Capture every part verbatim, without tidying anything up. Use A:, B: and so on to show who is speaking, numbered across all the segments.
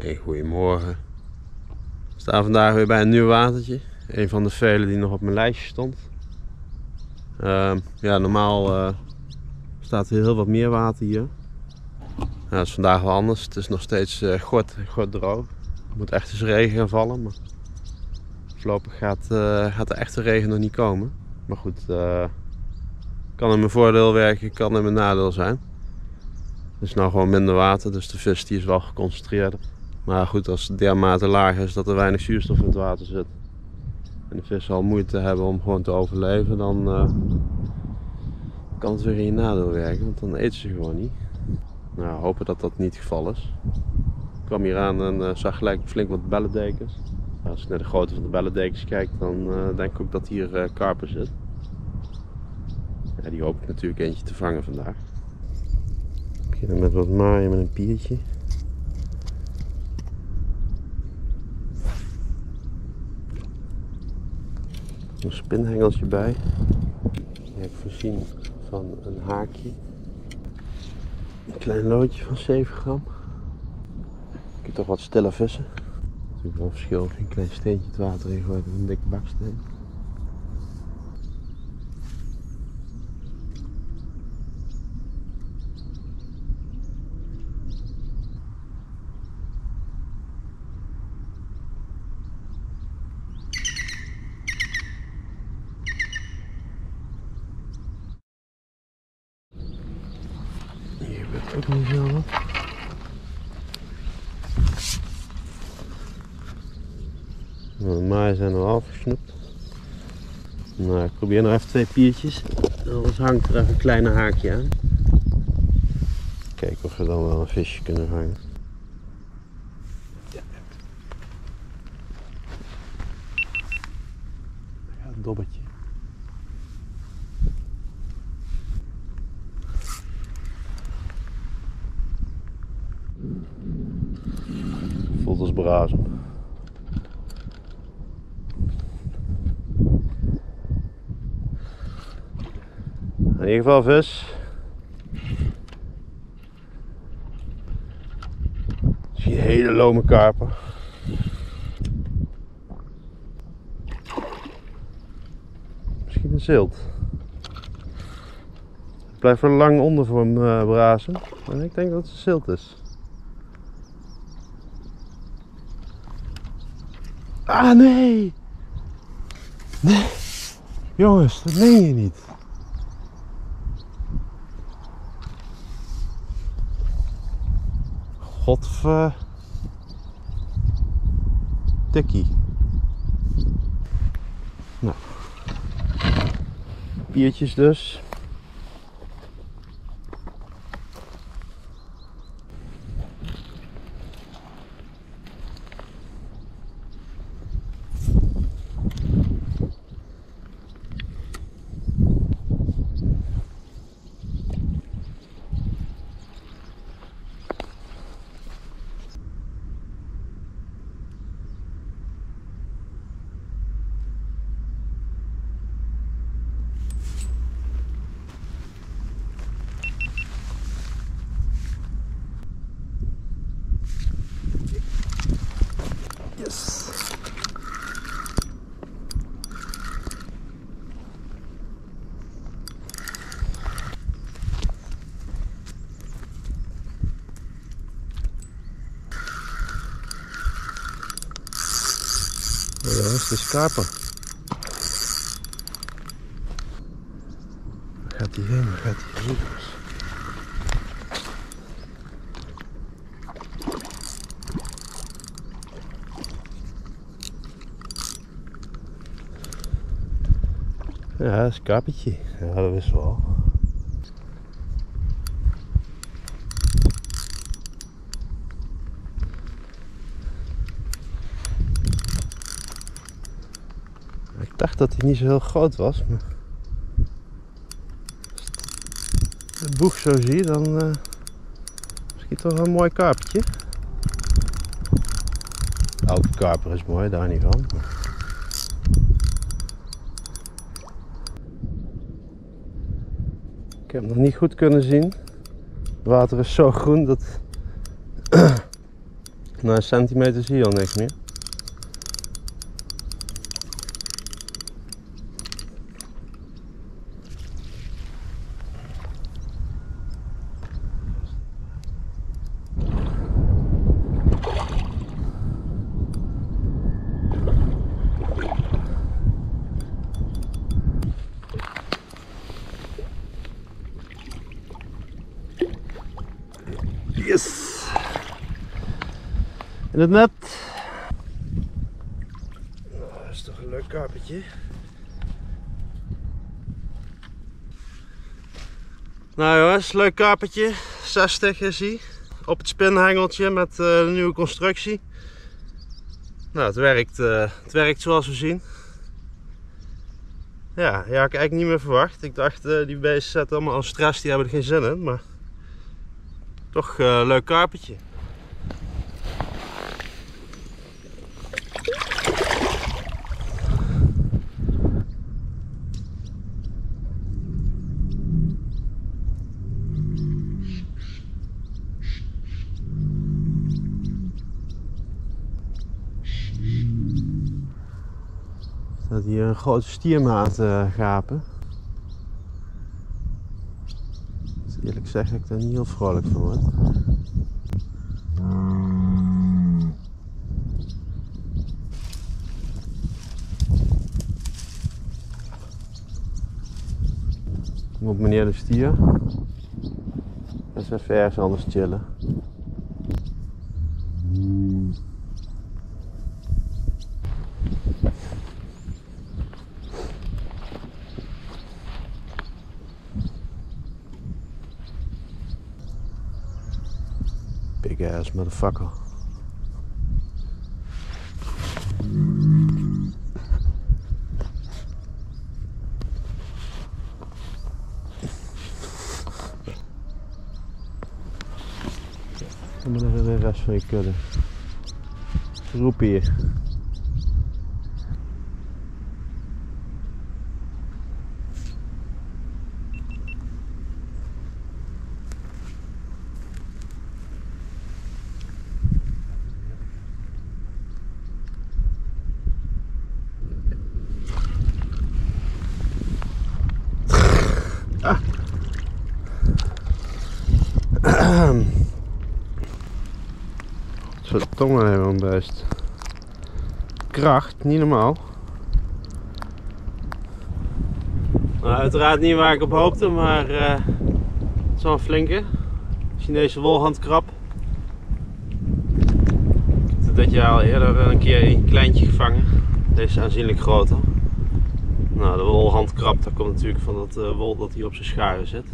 A: Hey, goedemorgen. We staan vandaag weer bij een nieuw watertje. Een van de vele die nog op mijn lijstje stond. Uh, ja, normaal uh, staat er heel wat meer water hier. Ja, dat is vandaag wel anders. Het is nog steeds uh, god, god droog. Er moet echt eens regen gaan vallen. Maar voorlopig gaat, uh, gaat de echte regen nog niet komen. Maar goed, uh, kan in mijn voordeel werken, kan in mijn nadeel zijn. Er is nou gewoon minder water, dus de vis die is wel geconcentreerder. Maar goed, als het dermate laag is dat er weinig zuurstof in het water zit en de vissen al moeite hebben om gewoon te overleven, dan uh, kan het weer in je nadeel werken, want dan eten ze gewoon niet. Nou, hopen dat dat niet het geval is. Ik kwam hier aan en uh, zag gelijk flink wat bellendekens. Als ik naar de grootte van de bellendekens kijk, dan uh, denk ik ook dat hier uh, karper zit. Ja, die hoop ik natuurlijk eentje te vangen vandaag. We beginnen met wat maaien met een piertje. Een spinhengeltje bij. Die heb ik voorzien van een haakje. Een klein loodje van zeven gram. Ik heb toch wat stille vissen. Natuurlijk wel verschil. Een klein steentje het water in gooien en een dikke baksteen. Hier gebeurt ook niet veel wat. Nou, de maaien zijn al afgesnoept. Nou, ik probeer nog even twee piertjes. Anders hangt er even een kleine haakje aan. Kijken of we dan wel een visje kunnen vangen. Ja. Ja, een dobbertje. Voelt als brazen. In ieder geval vis. Zie je hele lome karper. Misschien een zilt. Ik blijf er lang onder voor hem uh, brazen. En ik denk dat het een zilt is. Ah nee! Nee! Jongens, dat meen je niet. Godver... Tikkie. Nou. Piertjes dus. Yes. Ja, dat is de karper. Waar gaat die heen? Waar gaat die heen? Ja, dat is een karpertje. Ja, dat wisten we al. Ik dacht dat hij niet zo heel groot was, maar als ik de boeg zo zie, dan uh, is het toch een mooi karpertje. Elke karper is mooi, daar niet van. Ik heb hem nog niet goed kunnen zien. Het water is zo groen dat Na een centimeter zie je al niks meer. Yes! In het net. Dat is toch een leuk karpertje. Nou jongens, leuk karpertje. zestig is hij. Op het spinhengeltje met uh, de nieuwe constructie. Nou, het werkt, uh, het werkt zoals we zien. Ja, ja, ik had eigenlijk niet meer verwacht. Ik dacht, uh, die beesten zetten allemaal aan stress, die hebben er geen zin in. Maar toch een uh, leuk karpertje. Dat hier een grote stiermaat uh, gapen. Dus eerlijk zeg ik daar niet heel vrolijk van word. Kom op meneer de stier. Dat is even ergens anders chillen. Big ass motherfucker. Kom maar naar de rest van je kudde. Roep hier. Ah. Verdomme hebben we een beest. Kracht, niet normaal. Nou, uiteraard niet waar ik op hoopte, maar uh, het is wel een flinke. Chinese wolhandkrab. Ik heb dit jaar al eerder een keer een kleintje gevangen. Deze is aanzienlijk groter. Nou, de wolhandkrab, dat komt natuurlijk van dat uh, wol dat hier op zijn scharen zit.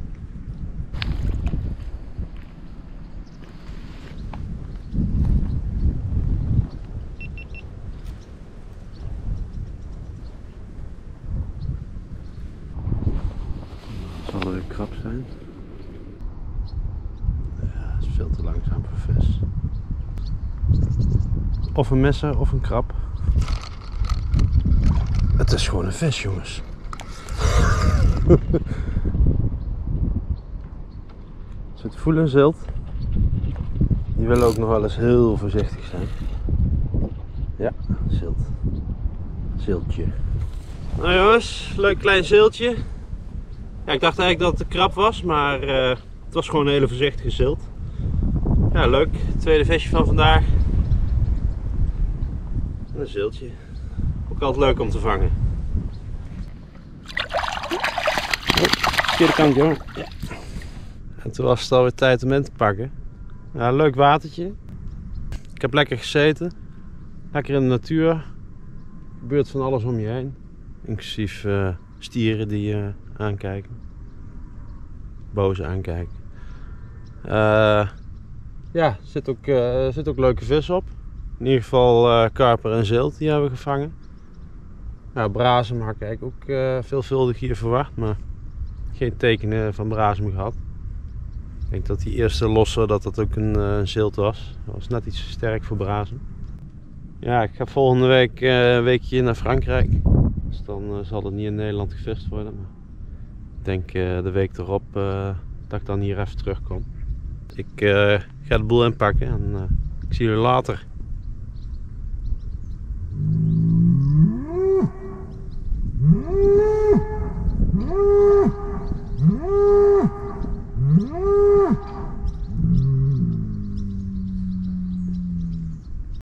A: Zal er een krab zijn? Ja, dat is veel te langzaam voor vis. Of een messer of een krab. Het is gewoon een vis, jongens. Zit voelen een zilt. Die willen ook nog wel eens heel voorzichtig zijn. Ja, zilt. Ziltje. Nou jongens, leuk klein ziltje. Ja, ik dacht eigenlijk dat het een krab was, maar uh, het was gewoon een hele voorzichtige zilt. Ja, leuk. Tweede visje van vandaag. En een ziltje. Ook altijd leuk om te vangen. Verkeerde kant, joh. Ja. En toen was het alweer tijd om in te pakken. Ja, leuk watertje. Ik heb lekker gezeten. Lekker in de natuur. Er gebeurt van alles om je heen. Inclusief uh, stieren die je uh, aankijken. Boos aankijken. Uh, ja, er zit ook, uh, zit ook leuke vis op. In ieder geval uh, karper en zilt, die hebben we gevangen. Nou, brasem had ik eigenlijk ook uh, veelvuldig hier verwacht, maar geen tekenen van brasem gehad. Ik denk dat die eerste losse dat dat ook een, uh, een zilt was. Dat was net iets te sterk voor brasem. Ja, ik ga volgende week uh, een weekje naar Frankrijk. Dus dan uh, zal het niet in Nederland gevist worden. Maar ik denk uh, de week erop uh, dat ik dan hier even terugkom. Ik uh, ga de boel inpakken en uh, Ik zie jullie later.